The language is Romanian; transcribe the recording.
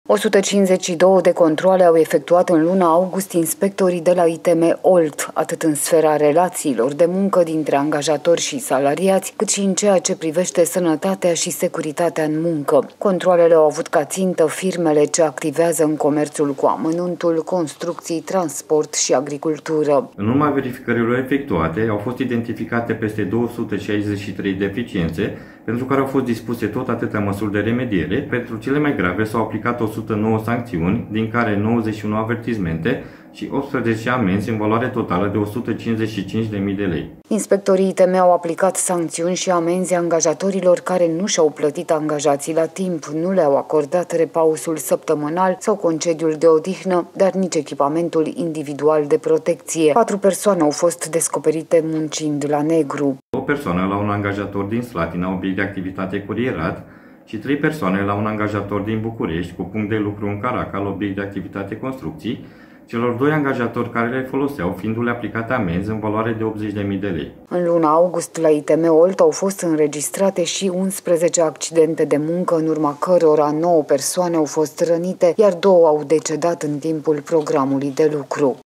152 de controale au efectuat în luna august inspectorii de la ITM Olt, atât în sfera relațiilor de muncă dintre angajatori și salariați, cât și în ceea ce privește sănătatea și securitatea în muncă. Controalele au avut ca țintă firmele ce activează în comerțul cu amănuntul, construcții, transport și agricultură. În urma verificărilor efectuate, au fost identificate peste 263 deficiențe, pentru care au fost dispuse tot atâtea măsuri de remediere. Pentru cele mai grave s-au aplicat 109 sancțiuni, din care 91 avertismente și 18 amenzi în valoare totală de 155.000 de lei. Inspectorii ITM au aplicat sancțiuni și amenzi angajatorilor care nu și-au plătit angajații la timp, nu le-au acordat repausul săptămânal sau concediul de odihnă, dar nici echipamentul individual de protecție. 4 persoane au fost descoperite muncind la negru. O persoană la un angajator din Slatina, obiect de activitate curierat, și 3 persoane la un angajator din București, cu punct de lucru în Caracal, obiect de activitate construcții, celor 2 angajatori care le foloseau, fiindu-le aplicate amenzi în valoare de 80.000 de lei. În luna august, la ITM Olt au fost înregistrate și 11 accidente de muncă, în urma cărora 9 persoane au fost rănite, iar 2 au decedat în timpul programului de lucru.